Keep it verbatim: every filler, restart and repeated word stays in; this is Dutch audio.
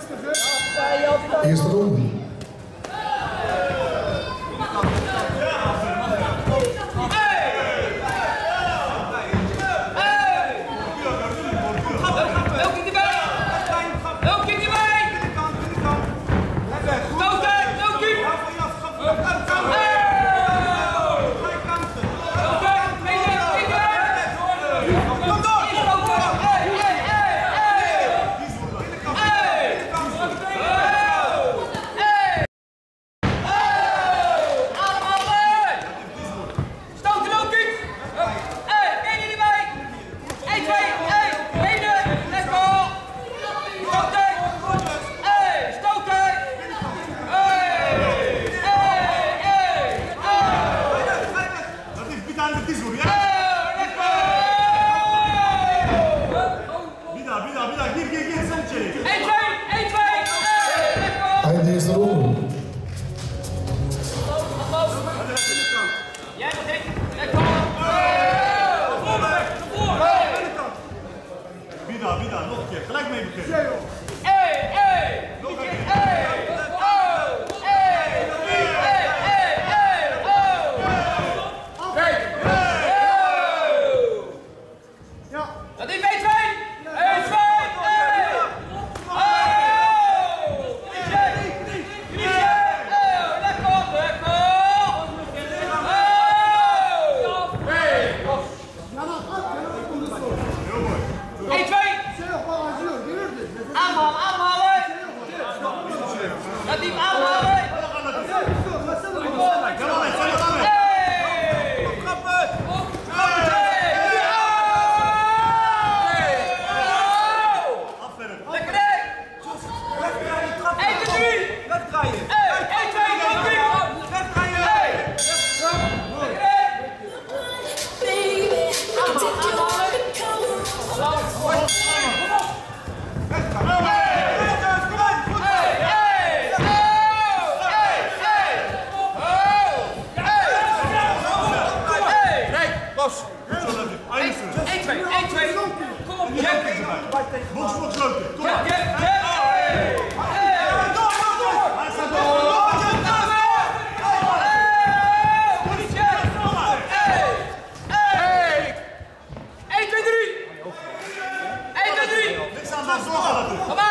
Eerste ronde. Einde eerste ronde. Vida, vida, nog een keer. Gelijk mee beginnen. Hey, hey! Nog een keer. Hey! Oh! Hey! Hey! Hey! Hey! Oh! Hey! Ja. Dat is één twee! één twee! Aanhalen, aanhalen! Latif, aanhalen! Hey! Trappen! Trappen! Lekker nee! één, twee, drie! Wegdraaien! één, twee, drie! Wegdraaien! Lekker nee! één twee, één twee, kom op, Jeugd! Box, box, lopen, kom maar! één twee drie! één twee drie! Niks aan de hand,